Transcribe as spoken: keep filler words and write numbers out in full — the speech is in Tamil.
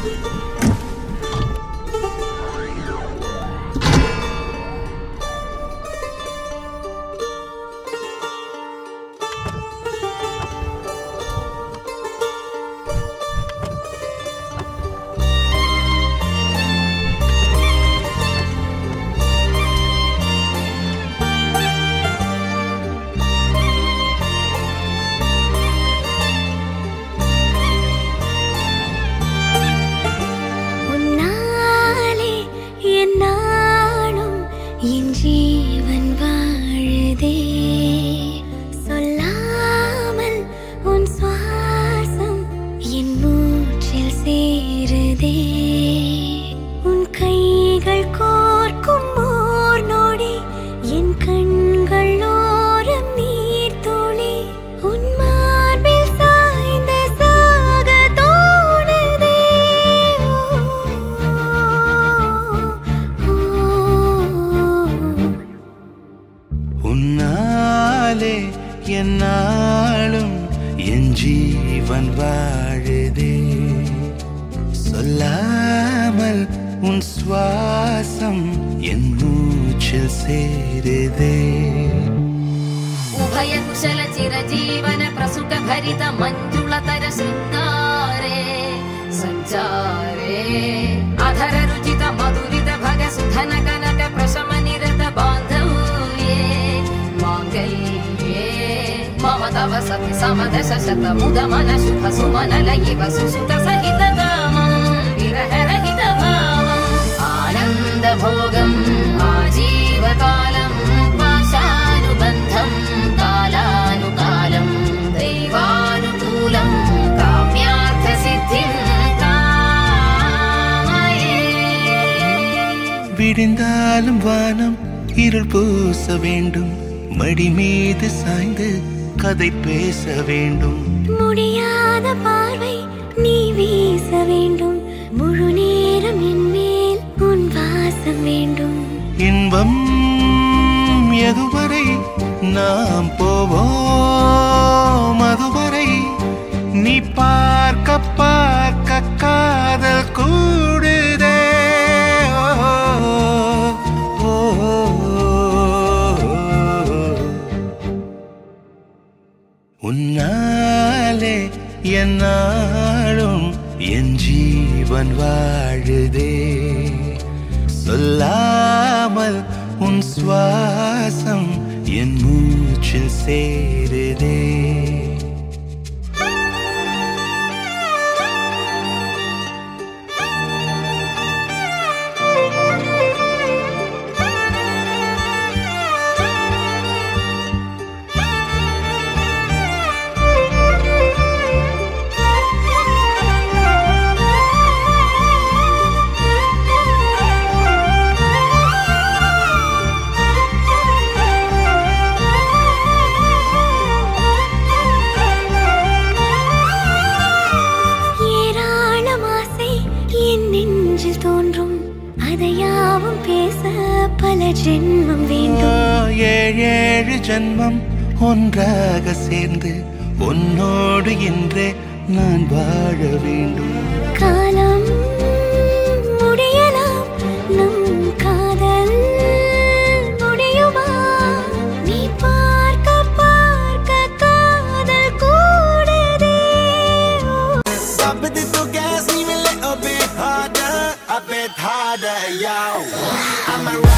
என்னாலும் என் ஜீவன் வாழுதே சொல்லாமல் உன் சுவாசம் என் மூச்சில் சேருதே உபய குஷல சிரஜீவன பிரசுக பரித மஞ்சுளதர சிங்காரே சஞ்சாரே அதர ருச்சித மதுரித भग सुधन कनक प्रशम निरत बांधव्ये मांगल्ये मम तव सति समदश शत मुद मन शुभ सुमन लयिव सुसुत सहित कामं विरह रहित भावं आनंद भोगं आजीवकालं पाशानुबन्धं कालानुकालं दैवानुकूलं काम्यार्थ सिद्धिं விடிந்தாலும் வானம் இருள் பூச வேண்டும் மடி மீது சாய்ந்து கதை பேச வேண்டும் முடியாத பார்வை நீ வீச வேண்டும் முழு நேரம் என் மேல் உன் வாசம் வேண்டும் இன்பம் எதுவரை நாம் போவோம் அதுவரை நீ பார்க்க பார்க்க காதல் கூடுதே உன்னாலே என்னாலும் என் ஜீவன் வாழுதே சொல்லாமல் உன் சுவாசம் என் மூச்சில் சேருதே ஜென்மம் வேண்டும் ஏழேழு ஜென்மம் ஒன்றாக சேர்ந்து உன்னோடு இன்றே நான் வாழ வேண்டும் காலம் முடியலாம் நம் காதல் முடியுமா நீ பார்க்க பார்க்க காதல் கூடுதே Stop it to gas even a little bit harder a bit harder yo I'm a